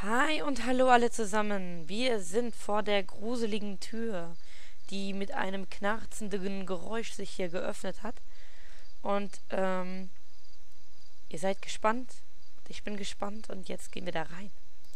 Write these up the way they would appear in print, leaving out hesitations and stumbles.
Hi und hallo alle zusammen. Wir sind vor der gruseligen Tür, die mit einem knarzenden Geräusch sich hier geöffnet hat. Und ihr seid gespannt. Ich bin gespannt und jetzt gehen wir da rein.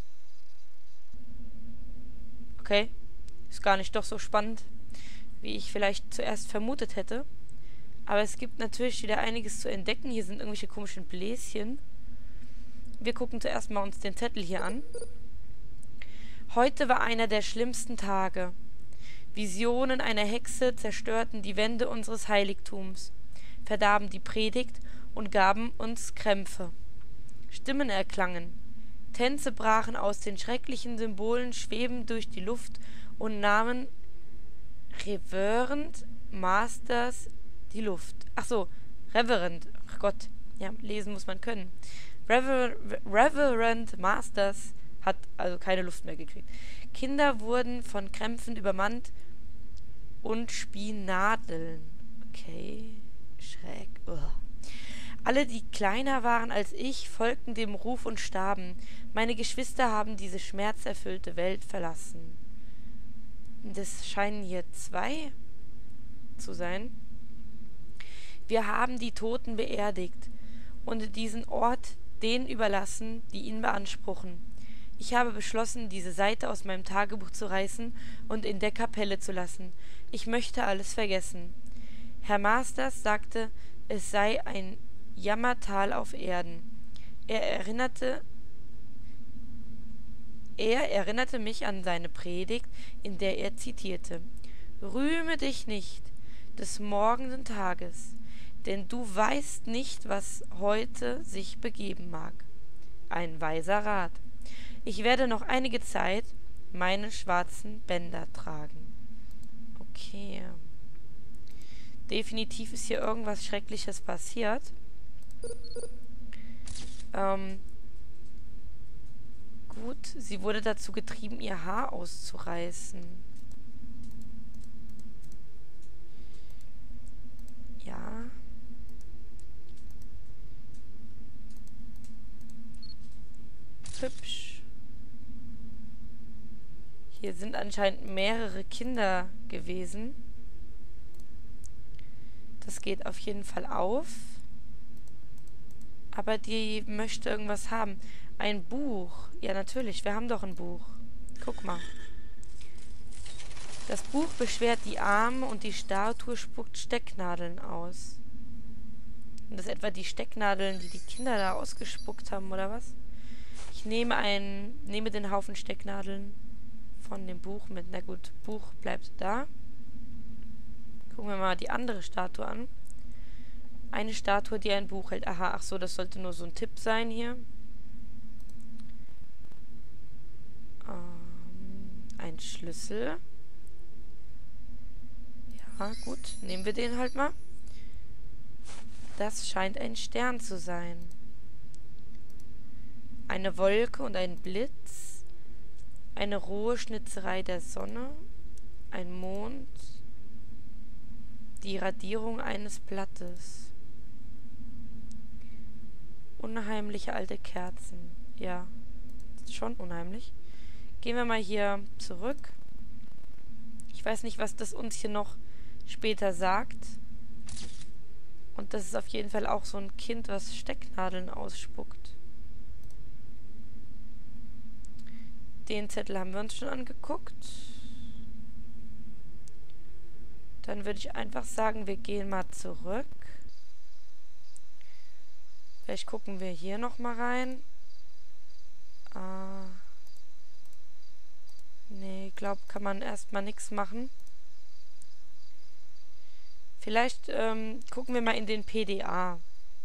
Okay, ist gar nicht doch so spannend, wie ich vielleicht zuerst vermutet hätte. Aber es gibt natürlich wieder einiges zu entdecken. Hier sind irgendwelche komischen Bläschen. Wir gucken zuerst mal uns den Zettel hier an. Heute war einer der schlimmsten Tage. Visionen einer Hexe zerstörten die Wände unseres Heiligtums, verdarben die Predigt und gaben uns Krämpfe. Stimmen erklangen. Tänze brachen aus den schrecklichen Symbolen schwebend durch die Luft und nahmen Reverend Masters die Luft. Ach so, Reverend. Ach Gott, ja, lesen muss man können. Reverend Masters hat also keine Luft mehr gekriegt. Kinder wurden von Krämpfen übermannt und Spinadeln. Okay, schräg. Ugh. Alle, die kleiner waren als ich, folgten dem Ruf und starben. Meine Geschwister haben diese schmerzerfüllte Welt verlassen. Das scheinen hier zwei zu sein. Wir haben die Toten beerdigt und diesen Ort denen überlassen, die ihn beanspruchen. Ich habe beschlossen, diese Seite aus meinem Tagebuch zu reißen und in der Kapelle zu lassen. Ich möchte alles vergessen. Herr Masters sagte, es sei ein Jammertal auf Erden. Er erinnerte mich an seine Predigt, in der er zitierte: Rühme dich nicht des morgenden Tages, denn du weißt nicht, was heute sich begeben mag. Ein weiser Rat. Ich werde noch einige Zeit meine schwarzen Bänder tragen. Okay. Definitiv ist hier irgendwas Schreckliches passiert. Gut, sie wurde dazu getrieben, ihr Haar auszureißen. Ja. Hübsch. Hier sind anscheinend mehrere Kinder gewesen. Das geht auf jeden Fall auf. Aber die möchte irgendwas haben. Ein Buch. Ja, natürlich. Wir haben doch ein Buch. Guck mal. Das Buch beschwert die Arme und die Statue spuckt Stecknadeln aus. Sind das etwa die Stecknadeln, die die Kinder da ausgespuckt haben, oder was? Ich nehme den Haufen Stecknadeln von dem Buch mit. Na gut, Buch bleibt da. Gucken wir mal die andere Statue an. Eine Statue, die ein Buch hält. Aha, ach so, das sollte nur so ein Tipp sein hier. Ein Schlüssel. Ja, gut, nehmen wir den halt mal. Das scheint ein Stern zu sein. Eine Wolke und ein Blitz. Eine rohe Schnitzerei der Sonne. Ein Mond. Die Radierung eines Blattes. Unheimliche alte Kerzen. Ja, ist schon unheimlich. Gehen wir mal hier zurück. Ich weiß nicht, was das uns hier noch später sagt. Und das ist auf jeden Fall auch so ein Kind, was Stecknadeln ausspuckt. Den Zettel haben wir uns schon angeguckt. Dann würde ich einfach sagen, wir gehen mal zurück. Vielleicht gucken wir hier nochmal rein. Nee, ich glaube, kann man erstmal nichts machen. Vielleicht gucken wir mal in den PDA.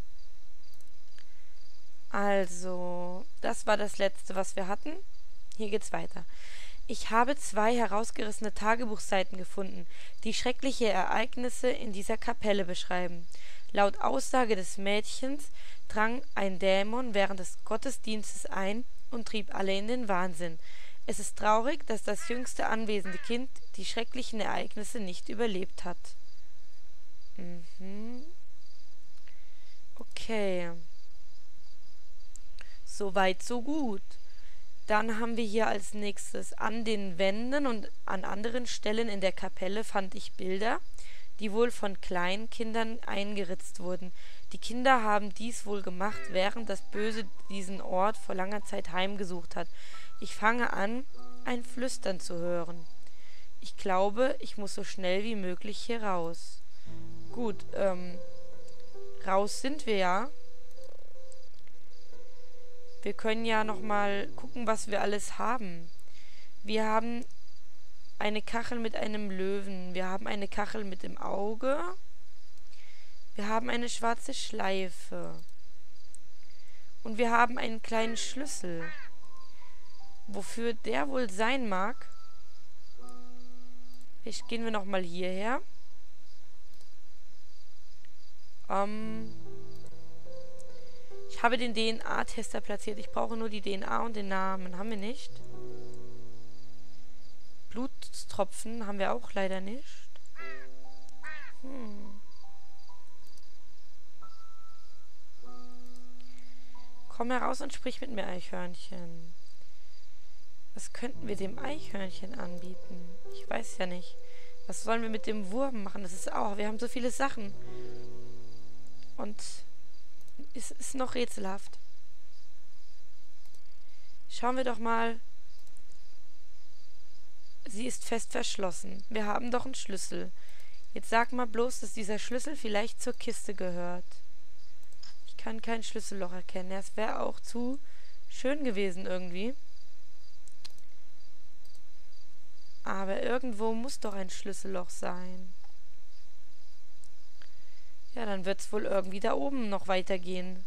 Also, das war das letzte, was wir hatten. Hier geht's weiter. Ich habe 2 herausgerissene Tagebuchseiten gefunden, die schreckliche Ereignisse in dieser Kapelle beschreiben. Laut Aussage des Mädchens drang ein Dämon während des Gottesdienstes ein und trieb alle in den Wahnsinn. Es ist traurig, dass das jüngste anwesende Kind die schrecklichen Ereignisse nicht überlebt hat. Okay. So weit, so gut. Dann haben wir hier als nächstes an den Wänden und an anderen Stellen in der Kapelle fand ich Bilder, die wohl von kleinen Kindern eingeritzt wurden. Die Kinder haben dies wohl gemacht, während das Böse diesen Ort vor langer Zeit heimgesucht hat. Ich fange an, ein Flüstern zu hören. Ich glaube, ich muss so schnell wie möglich hier raus. Gut, raus sind wir ja. Wir können ja nochmal gucken, was wir alles haben. Wir haben eine Kachel mit einem Löwen. Wir haben eine Kachel mit dem Auge. Wir haben eine schwarze Schleife. Und wir haben einen kleinen Schlüssel. Wofür der wohl sein mag? Jetzt gehen wir nochmal hierher. Ich habe den DNA-Tester platziert. Ich brauche nur die DNA und den Namen. Haben wir nicht. Blutstropfen haben wir auch leider nicht. Komm heraus und sprich mit mir, Eichhörnchen. Was könnten wir dem Eichhörnchen anbieten? Ich weiß ja nicht. Was sollen wir mit dem Wurm machen? Das ist auch... Wir haben so viele Sachen. Und es ist noch rätselhaft. Schauen wir doch mal. Sie ist fest verschlossen. Wir haben doch einen Schlüssel. Jetzt sag mal bloß, dass dieser Schlüssel vielleicht zur Kiste gehört. Ich kann kein Schlüsselloch erkennen. Das wäre auch zu schön gewesen irgendwie. Aber irgendwo muss doch ein Schlüsselloch sein. Ja, dann wird es wohl irgendwie da oben noch weitergehen.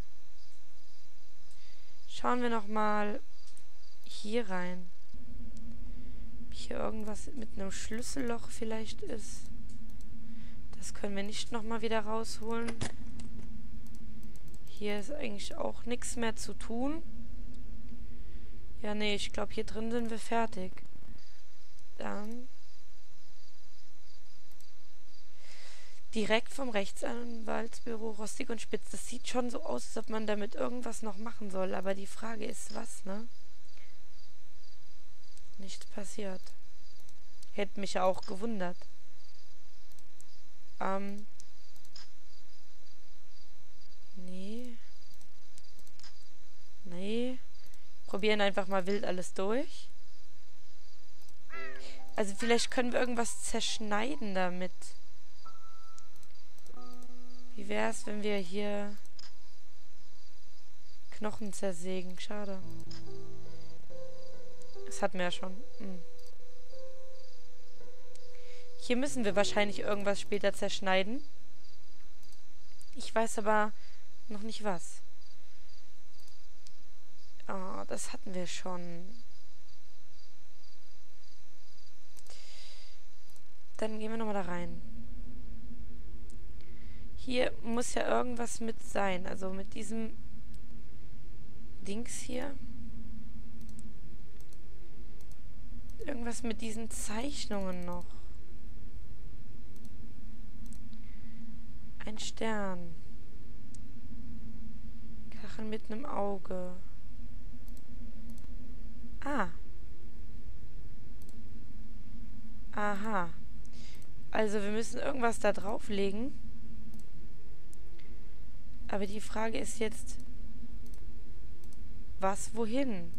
Schauen wir nochmal hier rein. Ob hier irgendwas mit einem Schlüsselloch vielleicht ist. Das können wir nicht nochmal wieder rausholen. Hier ist eigentlich auch nichts mehr zu tun. Ja, nee, ich glaube, hier drin sind wir fertig. Dann direkt vom Rechtsanwaltsbüro Rostig und Spitz. Das sieht schon so aus, als ob man damit irgendwas noch machen soll. Aber die Frage ist, was, ne? Nichts passiert. Hätte mich ja auch gewundert. Nee. Nee. Probieren einfach mal wild alles durch. Also vielleicht können wir irgendwas zerschneiden damit. Wie wäre es, wenn wir hier Knochen zersägen? Schade. Das hatten wir ja schon. Hier müssen wir wahrscheinlich irgendwas später zerschneiden. Ich weiß aber noch nicht was. Oh, das hatten wir schon. Dann gehen wir nochmal da rein. Hier muss ja irgendwas mit sein. Also mit diesem Dings hier. Irgendwas mit diesen Zeichnungen noch. Ein Stern. Kachel mit einem Auge. Ah. Aha. Also wir müssen irgendwas da drauflegen. Aber die Frage ist jetzt, was wohin?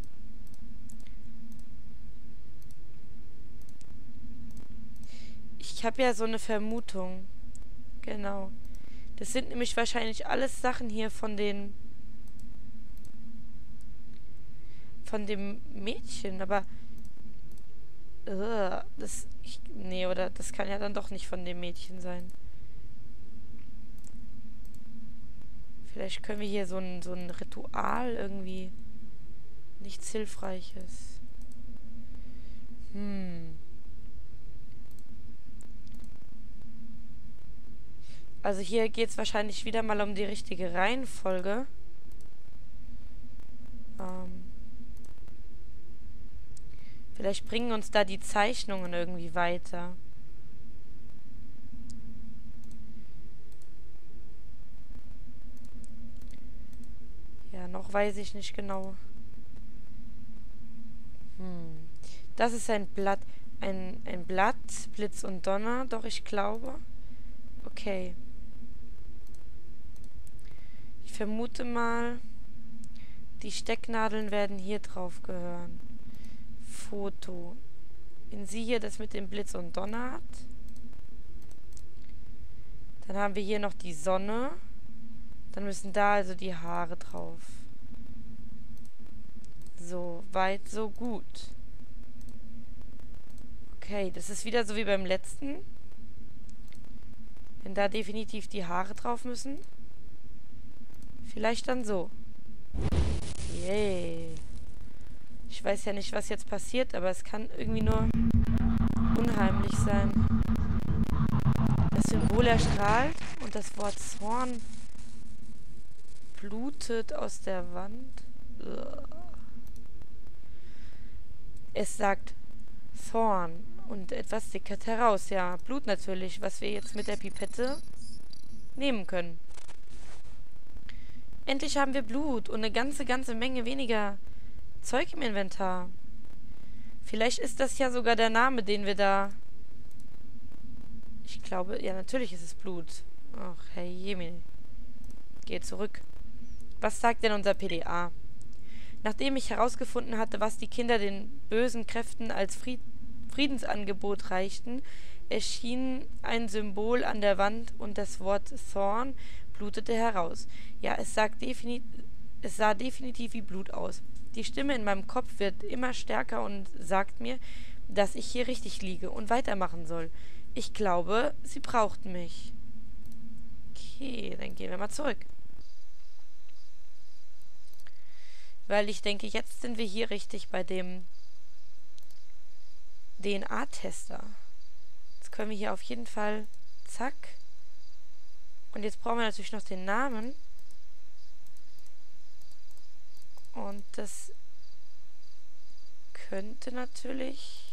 Ich habe ja so eine Vermutung. Genau. Das sind nämlich wahrscheinlich alles Sachen hier von dem Mädchen, aber nee, oder das kann ja dann doch nicht von dem Mädchen sein. Vielleicht können wir hier so ein Ritual irgendwie. Nichts Hilfreiches. Also hier geht es wahrscheinlich wieder mal um die richtige Reihenfolge. Vielleicht bringen uns da die Zeichnungen irgendwie weiter. Ja, noch weiß ich nicht genau. Das ist ein Blatt. Ein Blatt, Blitz und Donner. Doch, ich glaube. Okay. Ich vermute mal, die Stecknadeln werden hier drauf gehören. Foto. Wenn sie hier das mit dem Blitz und Donner hat. Dann haben wir hier noch die Sonne. Dann müssen da also die Haare drauf. So weit, so gut. Okay, das ist wieder so wie beim letzten. Wenn da definitiv die Haare drauf müssen. Vielleicht dann so. Yay. Ich weiß ja nicht, was jetzt passiert, aber es kann irgendwie nur unheimlich sein. Das Symbol erstrahlt und das Wort Zorn blutet aus der Wand. Es sagt Thorn und etwas sickert heraus. Ja, Blut natürlich, was wir jetzt mit der Pipette nehmen können. Endlich haben wir Blut und eine ganze Menge weniger Zeug im Inventar. Vielleicht ist das ja sogar der Name, den wir da... Ich glaube, ja, natürlich ist es Blut. Ach, Herr Jemine. Geh zurück. Was sagt denn unser PDA? Nachdem ich herausgefunden hatte, was die Kinder den bösen Kräften als Friedensangebot reichten, erschien ein Symbol an der Wand und das Wort Thorn blutete heraus. Ja, es sah definitiv wie Blut aus. Die Stimme in meinem Kopf wird immer stärker und sagt mir, dass ich hier richtig liege und weitermachen soll. Ich glaube, sie brauchten mich. Okay, dann gehen wir mal zurück. Weil ich denke, jetzt sind wir hier richtig bei dem DNA-Tester. Jetzt können wir hier auf jeden Fall... Zack. Und jetzt brauchen wir natürlich noch den Namen. Und das könnte natürlich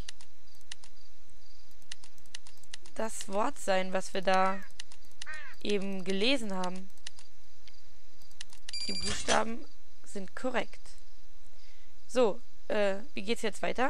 das Wort sein, was wir da eben gelesen haben. Die Buchstaben sind korrekt. So, wie geht's jetzt weiter?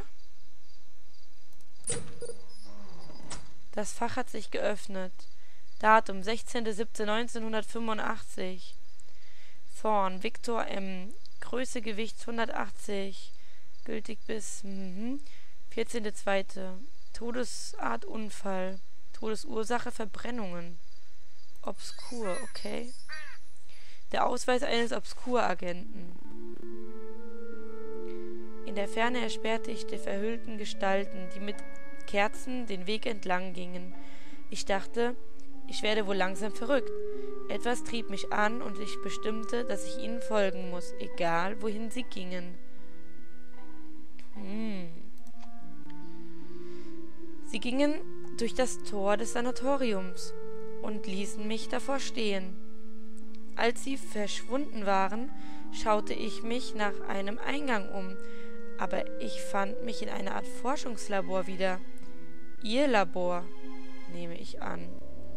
Das Fach hat sich geöffnet. Datum 16.07.1985. Thorn, Victor M. Größe, Gewicht 180. Gültig bis 14.02. Todesart Unfall. Todesursache Verbrennungen. Obskur, okay. Der Ausweis eines Obskuragenten. In der Ferne erspähte ich die verhüllten Gestalten, die mit Kerzen den Weg entlang gingen. Ich dachte, ich werde wohl langsam verrückt. Etwas trieb mich an und ich bestimmte, dass ich ihnen folgen muss, egal wohin sie gingen. Sie gingen durch das Tor des Sanatoriums und ließen mich davor stehen. Als sie verschwunden waren, schaute ich mich nach einem Eingang um, aber ich fand mich in einer Art Forschungslabor wieder. Ihr Labor, nehme ich an.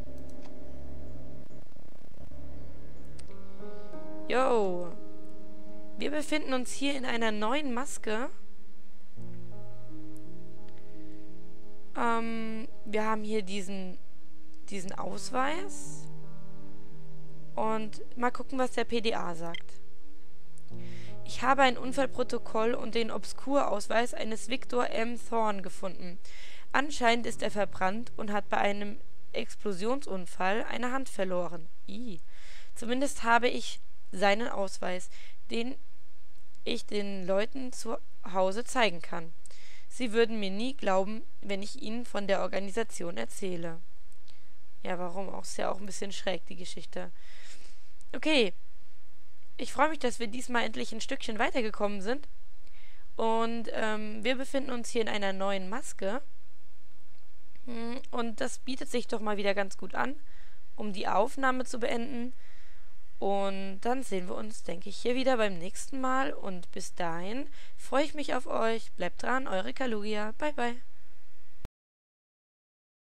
Jo, wir befinden uns hier in einer neuen Maske. Wir haben hier diesen Ausweis. Und mal gucken, was der PDA sagt. Ich habe ein Unfallprotokoll und den Obskurausweis eines Victor M. Thorn gefunden. Anscheinend ist er verbrannt und hat bei einem Explosionsunfall eine Hand verloren. Zumindest habe ich seinen Ausweis, den ich den Leuten zu Hause zeigen kann. Sie würden mir nie glauben, wenn ich ihnen von der Organisation erzähle. Ja, warum auch? Ist ja auch ein bisschen schräg, die Geschichte. Okay. Ich freue mich, dass wir diesmal endlich ein Stückchen weitergekommen sind. Und wir befinden uns hier in einer neuen Maske. Und das bietet sich doch mal wieder ganz gut an, um die Aufnahme zu beenden. Und dann sehen wir uns, denke ich, hier wieder beim nächsten Mal. Und bis dahin freue ich mich auf euch. Bleibt dran, eure Kalugia. Bye, bye.